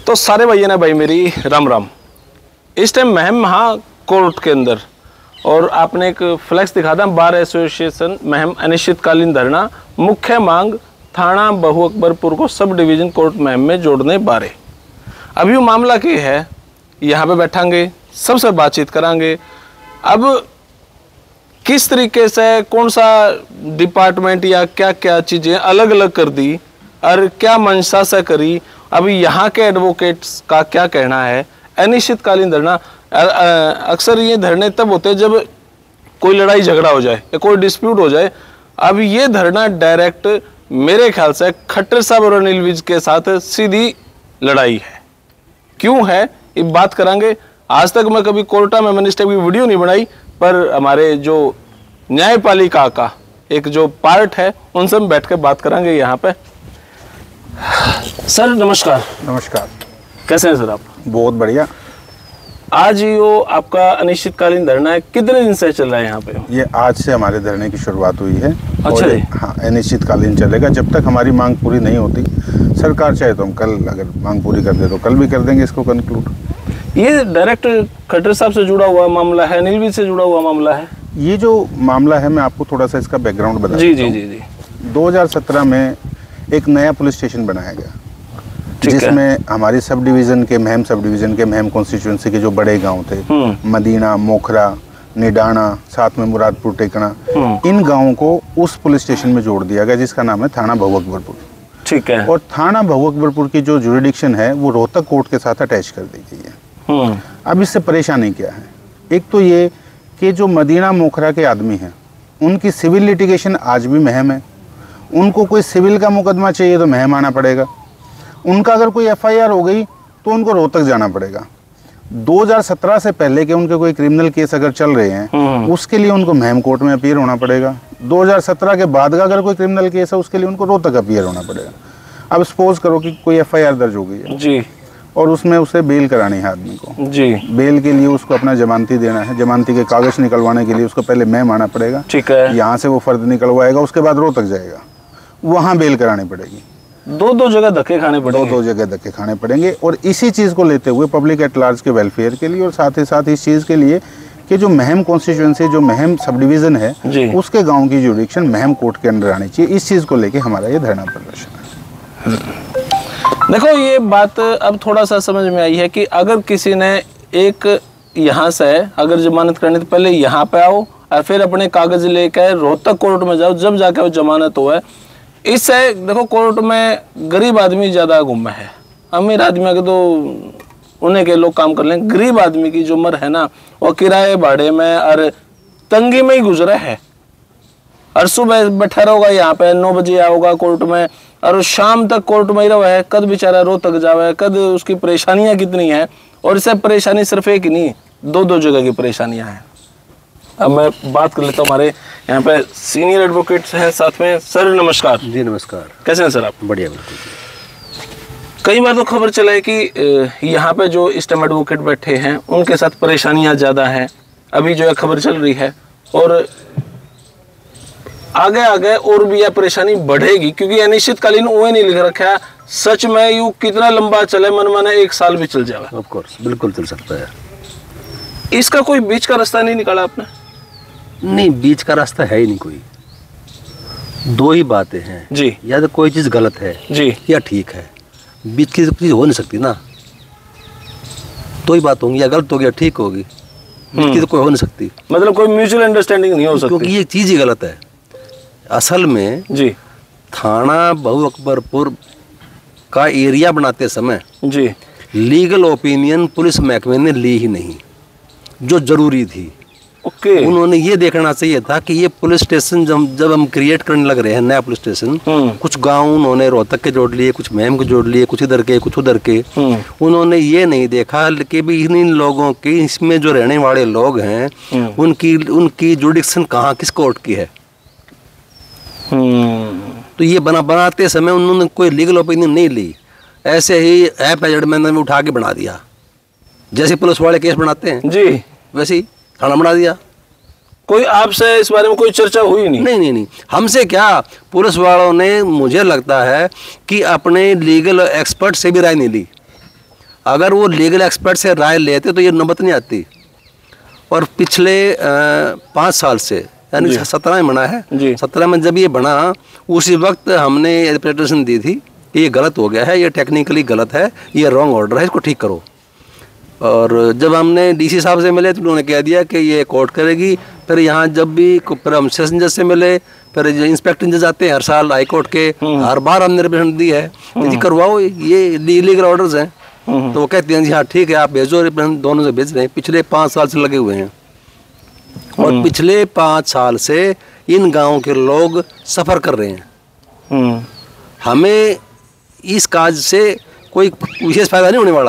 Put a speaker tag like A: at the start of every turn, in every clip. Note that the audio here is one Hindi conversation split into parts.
A: तो सारे भैया ने भाई मेरी राम राम। इस टाइम महम महा कोर्ट के अंदर और आपने एक फ्लैक्स दिखा था, बार एसोसिएशन महम अनिश्चितकालीन धरना, मुख्य मांग थाना बहु अकबरपुर को सब डिवीजन कोर्ट महम में जोड़ने बारे। अभी वो मामला क्या है, यहाँ पे बैठांगे, सबसे बातचीत करांगे। अब किस तरीके से कौन सा डिपार्टमेंट या क्या क्या चीज़ें अलग अलग कर दी और क्या मंशा से करी, अभी यहाँ के एडवोकेट्स का क्या कहना है। अनिश्चितकालीन धरना, अक्सर ये धरने तब होते हैं जब कोई लड़ाई झगड़ा हो जाए या कोई डिस्प्यूट हो जाए। अब ये धरना डायरेक्ट मेरे ख्याल से खट्टर साहब और अनिल विज के साथ सीधी लड़ाई है। क्यों है ये बात करांगे। आज तक मैं कभी कोर्टा में मैंने इस टाइप की वीडियो नहीं बनाई, पर हमारे जो न्यायपालिका का एक जो पार्ट है उनसे हम बैठ कर बात करांगे यहाँ पे। सर नमस्कार।
B: नमस्कार।
A: कैसे हैं सर आप?
B: बहुत बढ़िया।
A: आज यो आपका अनिश्चितकालीन धरना है, कितने दिन से चल रहा है यहाँ पे?
B: ये आज से हमारे धरने की शुरुआत हुई है।
A: अच्छा जी।
B: हाँ, अनिश्चितकालीन चलेगा जब तक हमारी मांग पूरी नहीं होती। सरकार चाहे तो हम कल अगर मांग पूरी कर दे तो कल भी कर देंगे इसको कंक्लूड।
A: ये डायरेक्ट खट्टर साहब से जुड़ा हुआ मामला है, अनिल विज से जुड़ा हुआ मामला है?
B: ये जो मामला है मैं आपको थोड़ा सा इसका बैकग्राउंड बता
A: जी
B: देता हूँ।
A: जी जी जी।
B: 2017 में एक नया पुलिस स्टेशन बनाया गया जिसमें हमारी सब डिवीज़न के महम सब डिवीज़न के महम कॉन्स्टिट्यूंसी के जो बड़े गांव थे, मदीना, मोखरा, निडाना, साथ में मुरादपुर, टेकना, इन गांवों को उस पुलिस स्टेशन में जोड़ दिया गया जिसका नाम है थाना बहु अकबरपुर।
A: ठीक है।
B: और थाना बहु अकबरपुर की जो जुरिडिक्शन है वो रोहतक कोर्ट के साथ अटैच कर दी गई है। अब इससे परेशानी क्या है? एक तो ये कि जो मदीना मोखरा के आदमी हैं उनकी सिविल लिटिगेशन आज भी महम है। उनको कोई सिविल का मुकदमा चाहिए तो महम आना पड़ेगा। उनका अगर कोई एफआईआर हो गई तो उनको रोहतक जाना पड़ेगा। 2017 से पहले के उनके कोई क्रिमिनल केस अगर चल रहे हैं उसके लिए उनको महम कोर्ट में अपीयर होना पड़ेगा। 2017 के बाद का अगर कोई क्रिमिनल केस है उसके लिए उनको रोहतक अपीयर होना पड़ेगा। अब सपोज करो कि कोई एफआईआर दर्ज हो गई है
A: जी,
B: और उसमें उसे बेल करानी है आदमी को
A: जी।
B: बेल के लिए उसको अपना जमानती देना है। जमानती के कागज निकलवाने के लिए उसको पहले महम आना पड़ेगा।
A: ठीक है।
B: यहाँ से वो फर्द निकलवाएगा, उसके बाद रोहतक जाएगा, वहाँ बेल करानी पड़ेगी।
A: दो जगह धक्के खाने पड़ेंगे।
B: दो जगह धक्के खाने पड़ेंगे। और इसी चीज़ को लेते हुए पब्लिक एट लार्ज के वेलफेयर के लिए और साथ ही साथ इस चीज़ के लिए कि जो महम कॉन्स्टिट्यूंसी, जो महम सब डिवीज़न है उसके गाँव की जुरिडिक्शन महम कोर्ट के अंडर आनी चाहिए। इस चीज़ को लेके हमारा ये धरना प्रदर्शन है।
A: देखो ये बात अब थोड़ा सा समझ में आई है कि अगर किसी ने एक यहाँ से अगर जमानत करनी तो पहले यहाँ पे आओ और फिर अपने कागज लेकर रोहतक कोर्ट में जाओ, जब जाके वो जमानत हो है। इससे देखो कोर्ट में गरीब आदमी ज़्यादा गुम है। अमीर आदमी के तो उन्हें के लोग काम कर लें, गरीब आदमी की जो उम्र है ना वो किराए भाड़े में और तंगी में ही गुजरा है। और सुबह बैठा रहोगा यहाँ पे, 9 बजे आओगा कोर्ट में और शाम तक कोर्ट में ही रहा है। कद बेचारा रोहतक जावे, कद उसकी परेशानियां कितनी हैं। और इससे परेशानी सिर्फ एक ही नहीं, दो जगह की परेशानियां हैं। अब मैं बात कर लेता हूँ, हमारे यहाँ पे सीनियर एडवोकेट्स हैं साथ में। सर नमस्कार।
C: जी नमस्कार।
A: कैसे हैं सर आप?
C: बढ़िया, बिल्कुल।
A: कई बार तो खबर चला है कि यहाँ पे जो इस टाइम एडवोकेट बैठे हैं उनके साथ परेशानियां ज़्यादा हैं। अभी जो है खबर चल रही है और आगे आगे और भी यह परेशानी बढ़ेगी, क्योंकि अनिश्चितकालीन उन्हें नहीं लिख रखा है। सच में यू कितना लंबा चले, मन माने 1 साल भी चल जाएगा।
C: ऑफ कोर्स, बिल्कुल चल सकता है।
A: इसका कोई बीच का रास्ता नहीं निकाला आपने?
C: नहीं, बीच का रास्ता है ही नहीं कोई। दो ही बातें हैं
A: जी,
C: या तो कोई चीज़ गलत है
A: जी
C: या ठीक है। बीच की चीज़ हो नहीं सकती ना। दो ही बात होंगी, या गलत होगी या ठीक होगी। बीच की तो कोई हो नहीं सकती।
A: मतलब कोई म्यूचुअल अंडरस्टैंडिंग नहीं हो सकती,
C: क्योंकि ये चीज़ ही गलत है असल में।
A: जी,
C: थाना बहु अकबरपुर का एरिया बनाते समय
A: जी
C: लीगल ओपिनियन पुलिस महकमे ने ली ही नहीं, जो जरूरी थी।
A: ओके।
C: उन्होंने ये देखना चाहिए था कि ये पुलिस स्टेशन जब हम क्रिएट करने लग रहे हैं नया पुलिस स्टेशन, कुछ गांव उन्होंने रोहतक के जोड़ लिए, कुछ महम के जोड़ लिए, कुछ इधर के कुछ उधर के। उन्होंने ये नहीं देखा कि भी इन लोगों की, इसमें जो रहने वाले लोग हैं उनकी जुडिक्शन कहाँ, किस कोर्ट की है। तो ये बनाते समय उन्होंने कोई लीगल ओपिनियन नहीं ली। ऐसे ही ऐप एजमेंट में उठा के बना दिया। जैसे पुलिस वाले केस बनाते हैं
A: जी,
C: वैसे ही थाना बना दिया।
A: कोई आपसे इस बारे में कोई चर्चा हुई नहीं?
C: नहीं, हमसे क्या, पुलिस वालों ने मुझे लगता है कि अपने लीगल एक्सपर्ट से भी राय नहीं ली। अगर वो लीगल एक्सपर्ट से राय लेते तो ये नौबत नहीं आती। और पिछले 5 साल से, यानी 17 में बना है, 17 में जब ये बना उसी वक्त हमने रिप्रेजेंटेशन दी थी कि ये गलत हो गया है, ये टेक्निकली गलत है, ये रॉन्ग ऑर्डर है, इसको ठीक करो। और जब हमने डीसी साहब से मिले तो उन्होंने कह दिया कि ये कोर्ट करेगी। फिर यहाँ जब भी फिर हम सेशन जज से मिले, फिर इंस्पेक्टर जज आते हैं हर साल हाई कोर्ट के, हर बार हमने रिप्रेजेंट दी है कि जी करवाओ, ये इलीगल ऑर्डर्स हैं। तो वो कहते हैं जी हाँ ठीक है आप भेजो, रिप्रेजेंट दोनों से भेज रहे हैं। पिछले 5 साल से लगे हुए हैं और पिछले 5 साल से इन गाँव के लोग सफ़र कर रहे हैं। हमें इस काज से कोई विशेष फायदा नहीं होने वाला,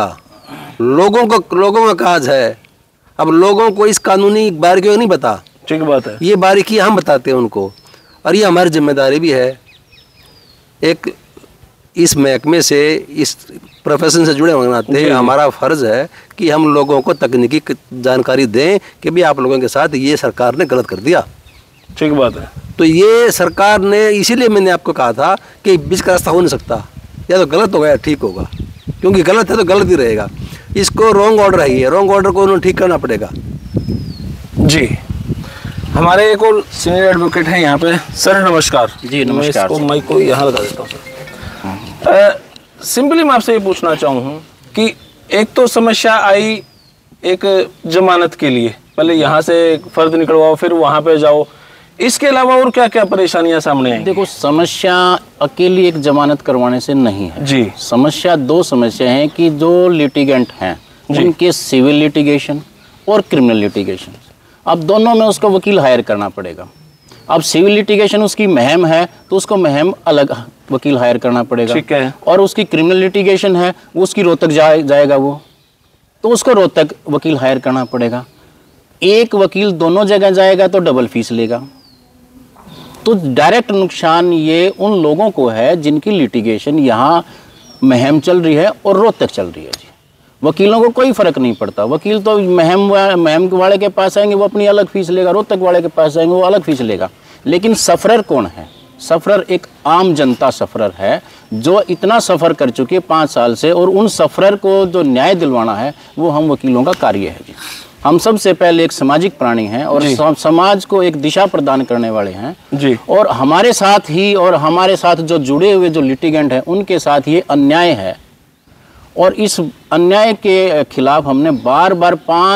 C: लोगों का काज है। अब लोगों को इस कानूनी बारीकियों नहीं पता,
A: ठीक बात है,
C: ये बारीकी हम बताते हैं उनको, और ये हमारी जिम्मेदारी भी है। एक इस महकमे से, इस प्रोफेशन से जुड़े होने नाते हमारा फ़र्ज़ है कि हम लोगों को तकनीकी जानकारी दें कि भी आप लोगों के साथ ये सरकार ने गलत कर दिया।
A: ठीक बात है।
C: तो ये सरकार ने, इसीलिए मैंने आपको कहा था कि बीच का रास्ता हो नहीं सकता, या तो गलत होगा या ठीक होगा, क्योंकि गलत है तो गलत ही रहेगा। इसको रॉन्ग ऑर्डर है, ये रॉन्ग ऑर्डर को उन्होंने ठीक करना पड़ेगा।
A: जी, हमारे एक और सीनियर एडवोकेट हैं यहाँ पे। सर नमस्कार।
D: जी नमस्कार।
A: मैं माइक को यहाँ लगा देता हूँ सर। सिंपली मैं आपसे ये पूछना चाहूँ कि एक तो समस्या आई एक जमानत के लिए, पहले यहाँ से फर्द निकलवाओ फिर वहाँ पे जाओ, इसके अलावा और क्या क्या परेशानियां सामने आई?
D: देखो, समस्या अकेली एक जमानत करवाने से नहीं है
A: जी।
D: समस्या 2 समस्या हैं कि जो लिटिगेंट हैं उनके सिविल लिटिगेशन और क्रिमिनल लिटिगेशन, अब दोनों में उसको वकील हायर करना पड़ेगा। अब सिविल लिटिगेशन उसकी महम है तो उसको महम अलग वकील हायर करना पड़ेगा,
A: ठीक है।
D: और उसकी क्रिमिनल लिटिगेशन है वो उसकी रोहतक जाएगा वो, तो उसको रोहतक वकील हायर करना पड़ेगा। एक वकील दोनों जगह जाएगा तो डबल फीस लेगा। तो डायरेक्ट नुकसान ये उन लोगों को है जिनकी लिटिगेशन यहाँ महम चल रही है और रोहतक चल रही है जी। वकीलों को कोई फ़र्क नहीं पड़ता, वकील तो महम वाले के पास आएंगे वो अपनी अलग फीस लेगा, रोहतक वाले के पास आएंगे वो अलग फीस लेगा। लेकिन सफ़रर कौन है? सफ़रर एक आम जनता सफ़रर है जो इतना सफ़र कर चुकी है 5 साल से, और उन सफ़रर को जो न्याय दिलवाना है वो हम वकीलों का कार्य है जी। हम सबसे पहले एक सामाजिक प्राणी हैं और समाज को एक दिशा प्रदान करने वाले हैं जी। और हमारे साथ ही और हमारे साथ जो जुड़े हुए जो लिटिगेंट हैं उनके साथ ये अन्याय है, और इस अन्याय के खिलाफ हमने बार बार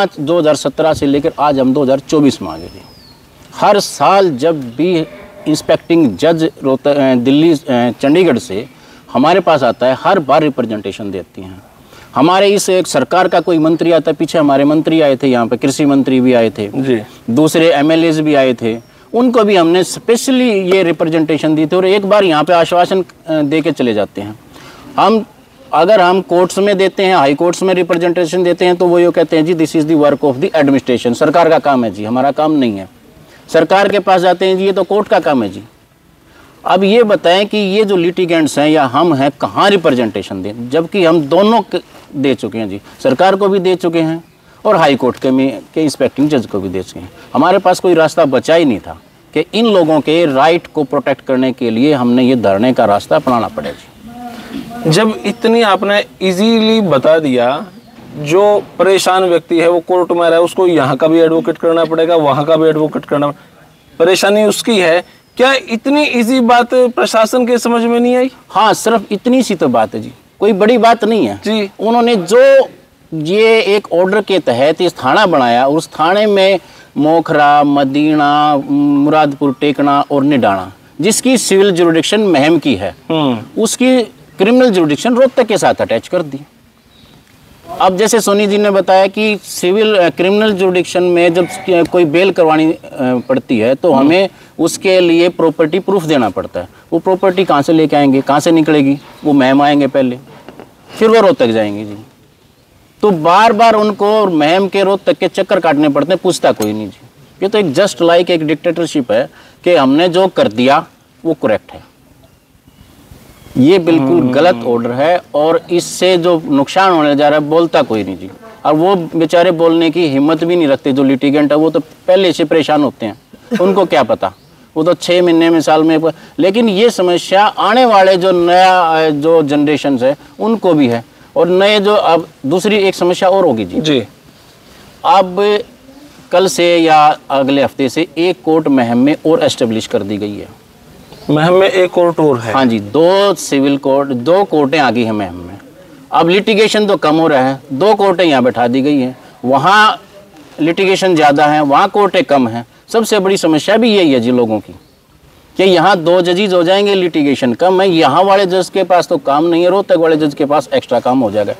D: 2017 से लेकर आज हम 2024 मांगे जी। हर साल जब भी इंस्पेक्टिंग जज दिल्ली चंडीगढ़ से हमारे पास आता है, हर बार रिप्रेजेंटेशन देती हैं। हमारे इस एक सरकार का कोई मंत्री आता है, पीछे हमारे मंत्री आए थे, यहाँ पे कृषि मंत्री भी आए थे जी, दूसरे एमएलएज भी आए थे, उनको भी हमने स्पेशली ये रिप्रेजेंटेशन दी थी, और एक बार यहाँ पे आश्वासन दे के चले जाते हैं। अगर हम कोर्ट्स में देते हैं, हाई कोर्ट्स में रिप्रेजेंटेशन देते हैं तो वो ये कहते हैं जी this is the work of the administration, सरकार का काम है जी, हमारा काम नहीं है। सरकार के पास जाते हैं जी ये तो कोर्ट का काम है जी। अब ये बताएं कि ये जो लिटिगेंट्स हैं या हम हैं कहाँ रिप्रेजेंटेशन दें, जबकि हम दोनों दे चुके हैं जी, सरकार को भी दे चुके हैं और हाई कोर्ट के इंस्पेक्टिंग जज को भी दे चुके हैं। हमारे पास कोई रास्ता बचा ही नहीं था कि इन लोगों के राइट को प्रोटेक्ट करने के लिए हमने ये धरने का रास्ता अपनाना पड़ेगा जी।
A: जब इतनी आपने इजीली बता दिया, जो परेशान व्यक्ति है वो कोर्ट में रहा है, उसको यहाँ का भी एडवोकेट करना पड़ेगा, वहाँ का भी एडवोकेट करना, परेशानी उसकी है। क्या इतनी इजी बात प्रशासन के समझ में नहीं आई?
D: हाँ, सिर्फ इतनी सी तो बात है जी, कोई बड़ी बात नहीं है
A: जी।
D: उन्होंने जो ये एक ऑर्डर के तहत इस थाना बनाया, उस थाने में मोखरा, मदीना, मुरादपुर, टेकना और निडाना, जिसकी सिविल जुरिडिक्शन महम की है, उसकी क्रिमिनल जुरिडिक्शन रोहतक के साथ अटैच कर दी। अब जैसे सोनी जी ने बताया कि सिविल क्रिमिनल जुरिडिक्शन में जब कोई बेल करवानी पड़ती है तो हमें उसके लिए प्रॉपर्टी प्रूफ देना पड़ता है। वो प्रॉपर्टी कहाँ से लेके आएंगे, कहाँ से निकलेगी? वो महम आएंगे पहले, फिर वो रोहतक जाएंगे जी। तो बार बार उनको महम के रोहतक के चक्कर काटने पड़ते हैं, पूछता कोई नहीं जी। ये तो एक जस्ट लाइक एक डिक्टेटरशिप है कि हमने जो कर दिया वो करेक्ट है। ये बिल्कुल गलत ऑर्डर है और इससे जो नुकसान होने जा रहा है बोलता कोई नहीं जी। और वो बेचारे बोलने की हिम्मत भी नहीं रखते जो लिटिगेंट है, वो तो पहले से परेशान होते हैं, उनको क्या पता, वो तो 6 महीने में, साल में। लेकिन ये समस्या आने वाले जो नया जो जनरेशन है उनको भी है। और नए जो अब दूसरी एक समस्या और होगी जी।
A: जी।
D: अब कल से या अगले हफ्ते से एक कोर्ट महम में और एस्टेब्लिश कर दी गई है।
A: महम में एक कोर्ट और है?
D: हाँ जी, 2 सिविल कोर्ट, 2 कोर्टें आ गई हैं महम में। अब लिटिगेशन तो कम हो रहा है, 2 कोर्टें यहाँ बैठा दी गई हैं। वहाँ लिटिगेशन ज़्यादा है, वहाँ कोर्टें कम हैं। सबसे बड़ी समस्या भी यही है जी लोगों की कि यहाँ 2 जजेज हो जाएंगे, लिटिगेशन कम है। यहाँ वाले जज के पास तो काम नहीं है, रोहतक वाले जज के पास एक्स्ट्रा काम हो जाएगा।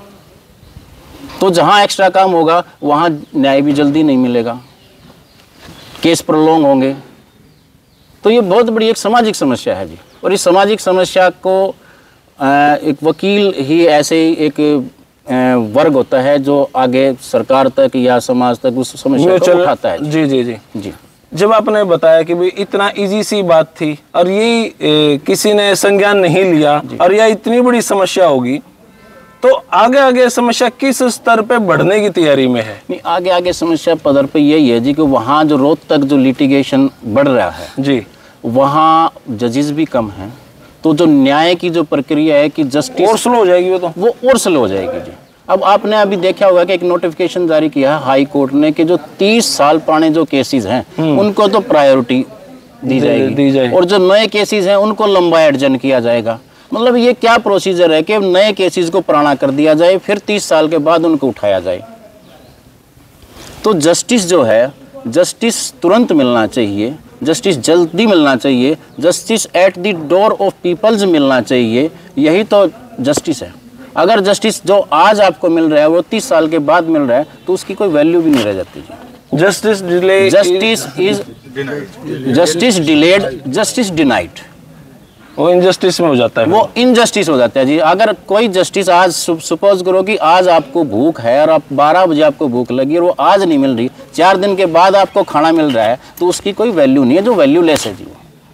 D: तो जहाँ एक्स्ट्रा काम होगा वहाँ न्याय भी जल्दी नहीं मिलेगा, केस प्रोलॉन्ग होंगे। तो ये बहुत बड़ी एक सामाजिक समस्या है जी। और इस सामाजिक समस्या को एक वकील ही ऐसे एक वर्ग होता है जो आगे सरकार तक या समाज तक उस समस्या को उठाता है।
A: जी जी जी
D: जी।
A: जब आपने बताया कि भाई इतना इजी सी बात थी और यही किसी ने संज्ञान नहीं लिया और यह इतनी बड़ी समस्या होगी, तो आगे आगे समस्या किस स्तर पे बढ़ने की तैयारी में है?
D: नहीं, आगे आगे समस्या पदर पे यही है जी कि वहाँ जो रोहतक जो लिटिगेशन बढ़ रहा है जी, वहाँ जजेस भी कम हैं। तो जो न्याय की जो प्रक्रिया है कि जस्टिस
A: और स्लो हो जाएगी, वो
D: और स्लो हो जाएगी जी। अब आपने अभी देखा होगा कि एक नोटिफिकेशन जारी किया है हाई कोर्ट ने कि जो 30 साल पुराने जो केसेस हैं उनको तो प्रायोरिटी दी जाएगी और जो नए केसेस हैं उनको लंबा एडजन किया जाएगा। मतलब ये क्या प्रोसीजर है कि नए केसेस को पुराना कर दिया जाए, फिर 30 साल के बाद उनको उठाया जाए। तो जस्टिस जो है, जस्टिस तुरंत मिलना चाहिए, जस्टिस जल्दी मिलना चाहिए, justice at the door of peoples मिलना चाहिए। यही तो जस्टिस है। अगर जस्टिस जो आज आपको मिल रहा है वो 30 साल के बाद मिल रहा है तो उसकी कोई वैल्यू भी नहीं रह जाती जी।
A: Justice delay,
D: justice is justice delayed, justice denied,
A: वो इनजस्टिस में हो जाता है,
D: वो इनजस्टिस हो जाता है जी। अगर कोई जस्टिस आज सपोज करो कि आज आपको भूख है और आप 12 बजे आपको भूख लगी और वो आज नहीं मिल रही, 4 दिन के बाद आपको खाना मिल रहा है, तो उसकी कोई वैल्यू नहीं है, जो वैल्यूलेस है जी।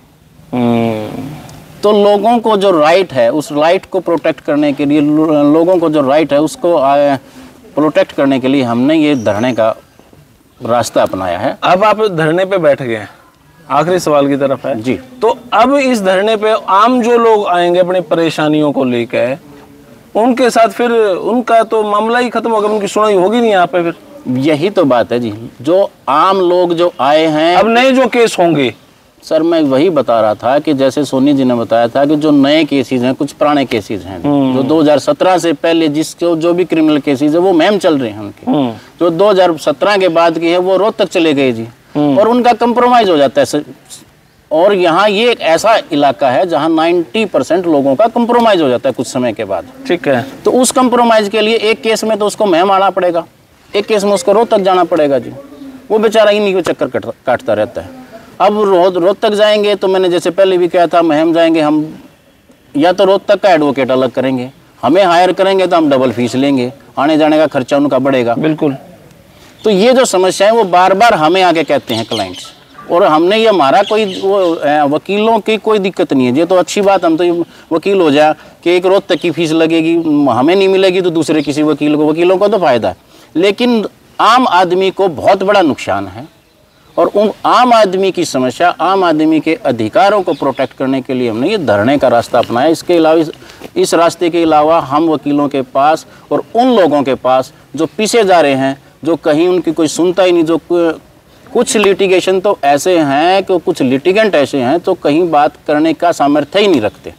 D: तो लोगों को जो राइट है उस राइट को प्रोटेक्ट करने के लिए, लोगों को जो राइट है उसको प्रोटेक्ट करने के लिए हमने ये धरने का रास्ता अपनाया है।
A: अब आप धरने पे बैठ गए हैं, आखिरी सवाल की तरफ है
D: जी।
A: तो अब इस धरने पे आम जो लोग आएंगे अपनी परेशानियों को लेकर, उनके साथ फिर उनका तो मामला ही खत्म होगा, उनकी सुनाई होगी नहीं यहाँ पे फिर।
D: यही तो बात है जी, जो आम लोग जो आए हैं,
A: अब नए जो केस होंगे,
D: सर मैं वही बता रहा था कि जैसे सोनी जी ने बताया था कि जो नए केसेस हैं, कुछ पुराने केसेस हैं जो 2017 से पहले जिसको जो भी क्रिमिनल केसेस है वो मैम चल रहे हैं उनके, जो 2017 के बाद की है वो रोहतक चले गए जी, और उनका कंप्रोमाइज हो जाता है। और यहाँ ये एक ऐसा इलाका है जहाँ 90% लोगों का कंप्रोमाइज हो जाता है कुछ समय के बाद।
A: ठीक है।
D: तो उस कंप्रोमाइज के लिए एक केस में तो उसको महम आना पड़ेगा, एक केस में उसको रोहतक जाना पड़ेगा जी। वो बेचारा इन्हीं को चक्कर काटता रहता है। अब रोहतक जाएंगे तो मैंने जैसे पहले भी कहा था, महम जाएंगे हम, या तो रोहतक का एडवोकेट अलग करेंगे, हमें हायर करेंगे तो हम डबल फीस लेंगे, आने जाने का खर्चा उनका बढ़ेगा।
A: बिल्कुल।
D: तो ये जो समस्या है वो बार बार हमें आके कहते हैं क्लाइंट्स, और हमने ये हमारा कोई वकीलों की कोई दिक्कत नहीं है। ये तो अच्छी बात, हम तो वकील हो जाए कि एक रोहतक की फीस लगेगी, हमें नहीं मिलेगी तो दूसरे किसी वकील को, वकीलों को तो फायदा है। लेकिन आम आदमी को बहुत बड़ा नुकसान है, और उन आम आदमी की समस्या, आम आदमी के अधिकारों को प्रोटेक्ट करने के लिए हमने ये धरने का रास्ता अपनाया। इसके अलावा इस रास्ते के अलावा हम वकीलों के पास और उन लोगों के पास जो पीछे जा रहे हैं, जो कहीं उनकी कोई सुनता ही नहीं, जो कुछ लिटिगेशन तो ऐसे हैं कि कुछ लिटिगेंट ऐसे हैं तो कहीं बात करने का सामर्थ्य ही नहीं रखते,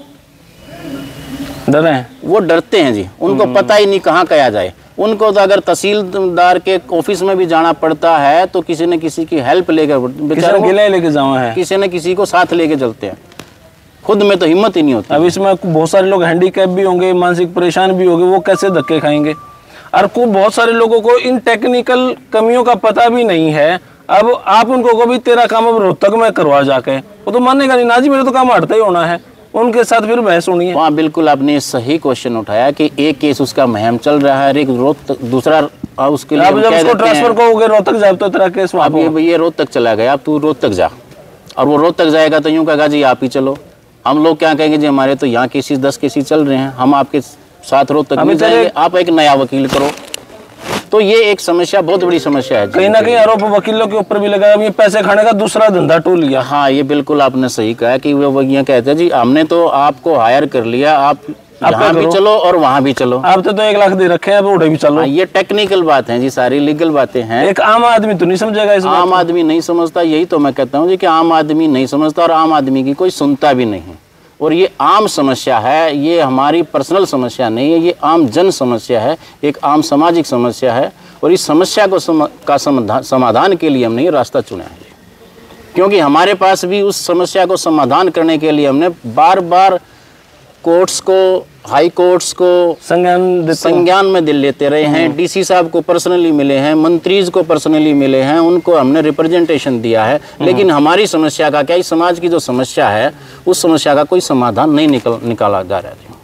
A: डरे हैं,
D: वो डरते हैं जी। उनको पता ही नहीं कहाँ कहा जाए। उनको तो अगर तहसीलदार के ऑफिस में भी जाना पड़ता है तो किसी न किसी की हेल्प लेकर,
A: बेचारे लेके जावा है,
D: किसी न किसी को साथ लेके चलते हैं, खुद में तो हिम्मत ही नहीं होती।
A: अब इसमें बहुत सारे लोग हैंडीकैप भी होंगे, मानसिक परेशान भी होंगे, वो कैसे धक्के खाएंगे। और बहुत सारे लोगों को इन टेक्निकल कमियों का पता भी नहीं है। अब आप उनको को भी तेरा काम अब रोहतक में करवा जाके, वो तो मानेगा नहीं ना जी, मेरे तो काम हटता ही होना है। उनके साथ फिर बहस होनी है।
D: हाँ बिल्कुल, आपने सही क्वेश्चन उठाया कि एक केस उसका महम चल रहा है, एक रोहतक, दूसरा उसके लिए
A: जब उसको ट्रांसफर करोगे रोहतक जाए तो तेरा केस वहाँ
D: ये रोहतक चला गया, अब तू रोहतक जा, और वो रोहतक जाएगा तो यूँ कहेगा जी आप ही चलो। हम लोग क्या कहेंगे जी, हमारे तो यहाँ केसेस 10 केसेस चल रहे हैं, हम आपके साथ रोहतक नहीं जाएंगे, आप एक नया वकील करो। तो ये एक समस्या, बहुत बड़ी समस्या है।
A: कहीं ना कहीं आरोप वकीलों के ऊपर भी लगा, ये पैसे खाने का दूसरा धंधा टोल लिया।
D: हाँ ये बिल्कुल आपने सही कहा कि वो ये कहते हैं जी हमने तो आपको हायर कर लिया, आप यहाँ भी चलो और वहाँ भी चलो।
A: आप तो 1 लाख दे रखे हैं, अब उड़े भी चलो।
D: ये टेक्निकल बात है जी, सारी लीगल बातें हैं।
A: एक आम आदमी तो नहीं समझेगा इस बात को।
D: आम आदमी नहीं समझता, यही तो मैं कहता हूँ जी कि आम आदमी नहीं समझता और आम आदमी की कोई सुनता भी नहीं। और ये आम समस्या है, ये हमारी पर्सनल समस्या नहीं है, ये आम जन समस्या है, एक आम सामाजिक समस्या है। और इस समस्या को समाधान के लिए हमने ये रास्ता चुना है, क्योंकि हमारे पास भी उस समस्या को समाधान करने के लिए हमने बार बार कोर्ट्स को, हाई कोर्ट्स को संज्ञान में दिल लेते रहे हैं। डीसी साहब को पर्सनली मिले हैं, मंत्रीज को पर्सनली मिले हैं, उनको हमने रिप्रेजेंटेशन दिया है। लेकिन हमारी समस्या का क्या, इस समाज की जो समस्या है उस समस्या का कोई समाधान नहीं निकाला जा रहा है।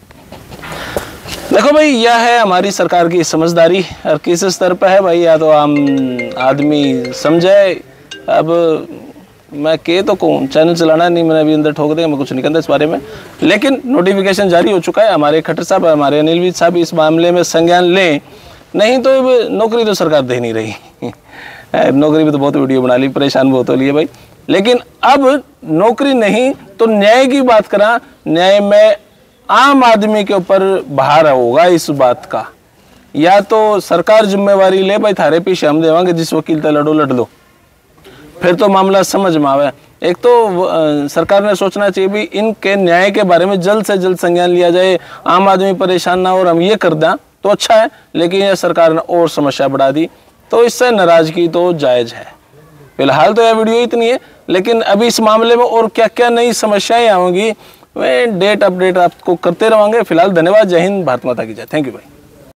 A: देखो भाई, यह है हमारी सरकार की समझदारी, और किस स्तर पर है भाई, या तो आम आदमी समझे। अब मैं तो कहूँ, चैनल चलाना नहीं, मैंने अभी अंदर ठोक देगा, मैं कुछ नहीं कहता इस बारे में। लेकिन नोटिफिकेशन जारी हो चुका है, हमारे खट्टर साहब, हमारे अनिल विज साहब इस मामले में संज्ञान लें, नहीं तो नौकरी तो सरकार दे नहीं रही। नौकरी भी तो बहुत वीडियो बना ली, परेशान बहुत हो लिए भाई। लेकिन अब नौकरी नहीं तो न्याय की बात करा, न्याय में आम आदमी के ऊपर भार होगा इस बात का। या तो सरकार जिम्मेवारी ले, भाई थारे पीछे हम देवांगे, जिस वकील तक लड़ो लड़ लो, फिर तो मामला समझ में आवे। एक तो सरकार ने सोचना चाहिए भी इनके न्याय के बारे में जल्द से जल्द संज्ञान लिया जाए, आम आदमी परेशान ना हो, और हम ये कर दें तो अच्छा है। लेकिन ये सरकार ने और समस्या बढ़ा दी, तो इससे नाराजगी तो जायज़ है। फिलहाल तो यह वीडियो इतनी है, लेकिन अभी इस मामले में और क्या क्या नई समस्याएं आएंगी, वे डेट अपडेट आपको करते रहेंगे। फिलहाल धन्यवाद, जय हिंद, भारत माता की जय। थैंक यू भाई।